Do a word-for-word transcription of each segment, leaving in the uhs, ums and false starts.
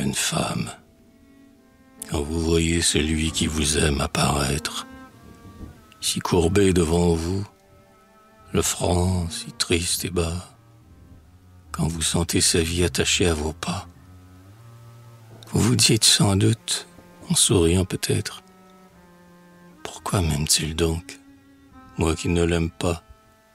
jeune femme, quand vous voyez celui qui vous aime apparaître, si courbé devant vous, le front si triste et bas, quand vous sentez sa vie attachée à vos pas, vous vous dites sans doute, en souriant peut-être, pourquoi m'aime-t-il donc, moi qui ne l'aime pas?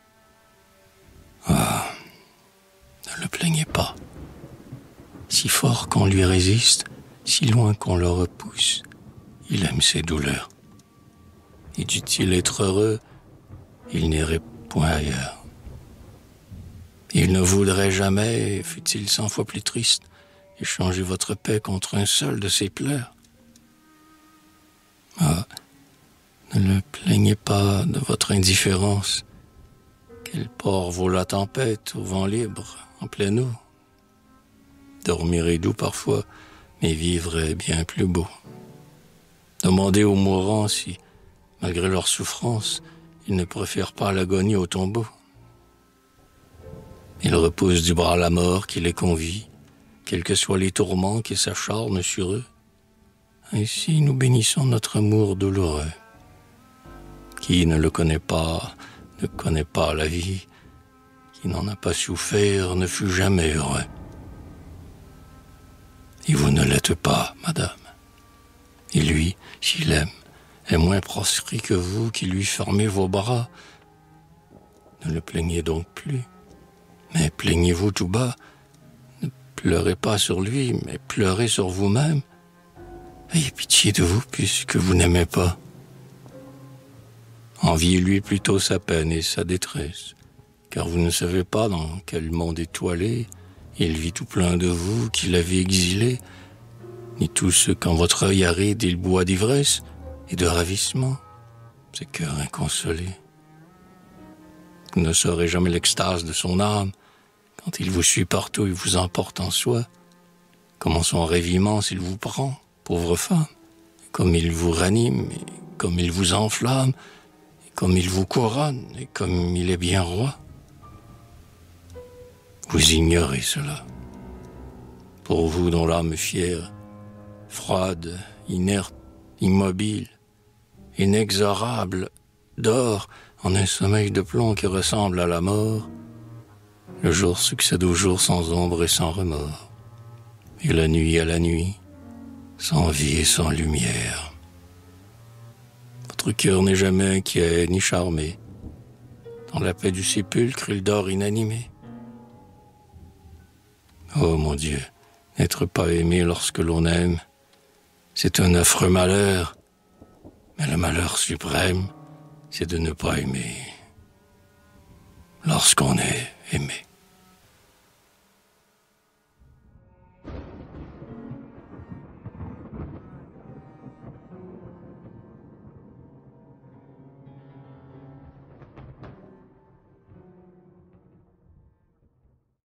Ah, ne le plaignez pas. Si fort qu'on lui résiste, si loin qu'on le repousse, il aime ses douleurs. Et dût-il être heureux, il n'irait point ailleurs. Il ne voudrait jamais, fût-il cent fois plus triste, échanger votre paix contre un seul de ses pleurs. Ah, ne le plaignez pas de votre indifférence. Quel port vaut la tempête au vent libre, en pleine eau? Dormir est doux parfois, mais vivre est bien plus beau. Demandez aux mourants si, malgré leur souffrance, ils ne préfèrent pas l'agonie au tombeau. Ils repoussent du bras la mort qui les convie, quels que soient les tourments qui s'acharnent sur eux. Ainsi nous bénissons notre amour douloureux. Qui ne le connaît pas, ne connaît pas la vie. Qui n'en a pas souffert ne fut jamais heureux. Et vous ne l'êtes pas, madame. Et lui, s'il aime, est moins proscrit que vous qui lui fermez vos bras. Ne le plaignez donc plus, mais plaignez-vous tout bas. Ne pleurez pas sur lui, mais pleurez sur vous-même. Ayez pitié de vous puisque vous n'aimez pas. Enviez-lui plutôt sa peine et sa détresse, car vous ne savez pas dans quel monde étoilé il vit tout plein de vous qui l'avez exilé, ni tout ce qu'en votre œil aride il boit d'ivresse et de ravissement, ces cœurs inconsolés. Vous ne saurez jamais l'extase de son âme, quand il vous suit partout et vous emporte en soi, comment son raviment s'il vous prend, pauvre femme, comme il vous ranime, et comme il vous enflamme, et comme il vous couronne, et comme il est bien roi. Vous ignorez cela. Pour vous dont l'âme fière, froide, inerte, immobile, inexorable, dort en un sommeil de plomb qui ressemble à la mort, le jour succède au jour sans ombre et sans remords, et la nuit à la nuit, sans vie et sans lumière. Votre cœur n'est jamais inquiet ni charmé. Dans la paix du sépulcre, il dort inanimé. Oh mon Dieu, n'être pas aimé lorsque l'on aime, c'est un affreux malheur, mais le malheur suprême, c'est de ne pas aimer lorsqu'on est aimé.